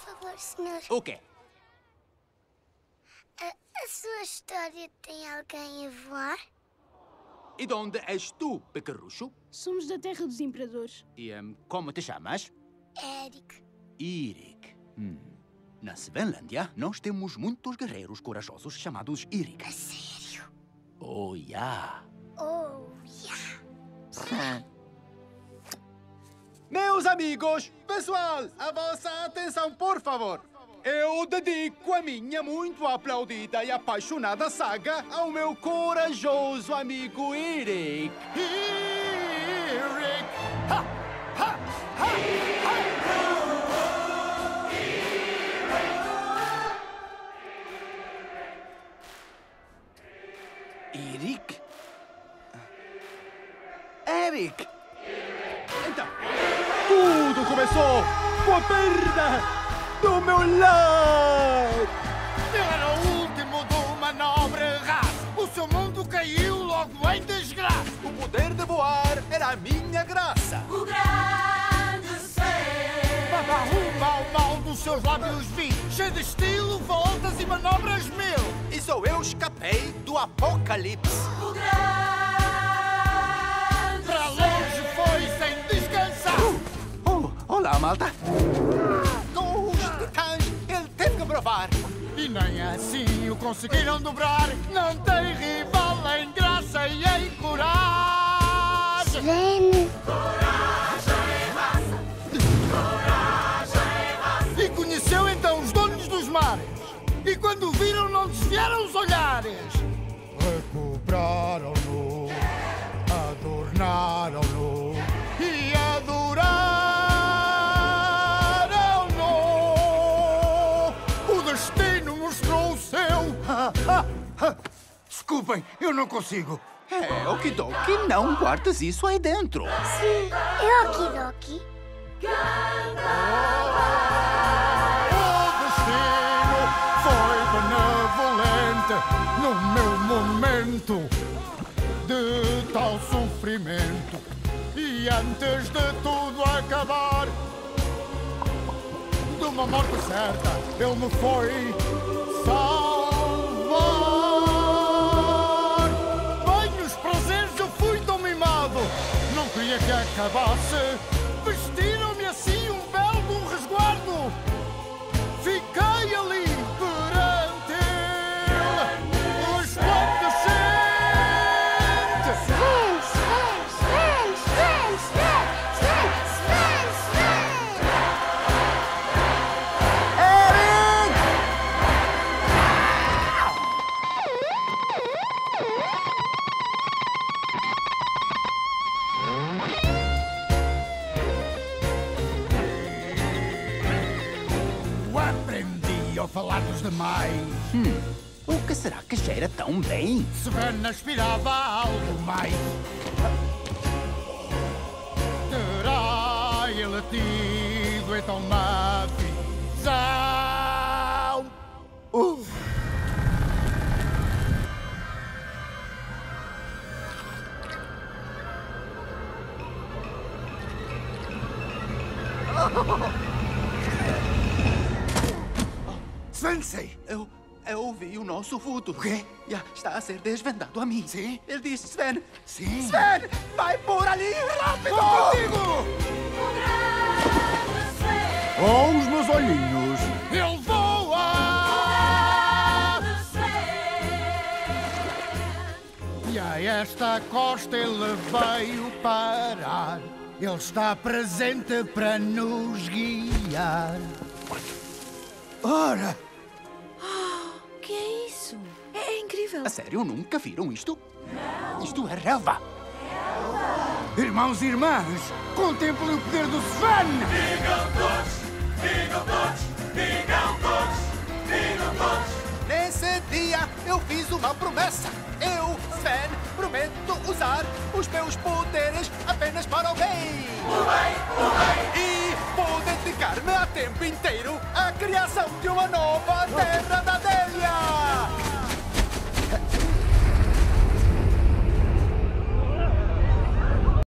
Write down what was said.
favor, senhor. O quê? A sua história tem alguém a voar? E de onde és tu, pequerrucho? Somos da Terra dos Imperadores. E como te chamas? Eric. Irik. Na Svenlândia, nós temos muitos guerreiros corajosos chamados Irik. A sério? Oh, yeah. Oh, yeah. Meus amigos, pessoal, a vossa atenção, por favor. Eu dedico a minha muito aplaudida e apaixonada saga ao meu corajoso amigo Irik. Irik! Ha! Ha! Ha! Irik? Eric! Então, tudo começou com a perda do meu lar! Ele era o último de uma nobre raça. O seu mundo caiu logo em desgraça. O poder de voar era a minha graça. O grande ser. Baba mal dos seus lábios vi. Cheio de estilo, voltas e manobras mil. E só eu escapei do apocalipse. O grande Para longe foi sem descansar. Olá, malta. Com os titãs, ele teve que provar. E nem assim o conseguiram dobrar. Não tem rival em graça e em coragem. Sven. E conheceu então os donos dos mares. E quando o viram não desviaram os olhares. Recobraram-no, adornaram-no e adoraram-no. O destino mostrou o seu. Desculpem, eu não consigo. É, okidoki, não guardes isso aí dentro. Sim, é okidoki. O destino foi benevolente no meu momento de tal sofrimento. E antes de tudo acabar, de uma morte certa, ele me foi salvar. Bem, os prazeres eu fui tão mimado, não queria que acabasse. Vestiram-me assim um belo de um resguardo. Fiquei ali perante ele, resplandecente. Sven, Sven, Sven, Sven, Sven, Sven, Sven, Sven. Aprendi a falar dos demais. O que será que cheira tão bem? Sven aspirava a algo mais. Terá ele tido então uma visão. Sensei! Eu ouvi o nosso futuro. O quê? Já está a ser desvendado a mim. Sim? Ele disse, Sven. Sim. Sven, vai por ali, rápido! Vou contigo! grande ser. Os meus olhinhos! Ele voa! E a esta costa ele veio parar. Ele está presente para nos guiar. Ora! Que é isso? É incrível. A sério, nunca viram isto? Isto é relva. Irmãos e irmãs, contemplem o poder do Sven! Digam todos, digam todos, digam todos, digam todos. Nesse dia eu fiz uma promessa. Eu, Sven, prometo usar os meus poderes apenas para o bem. O bem, o bem. E vou dedicar-me a tempo inteiro à criação de uma nova Terra da Délia.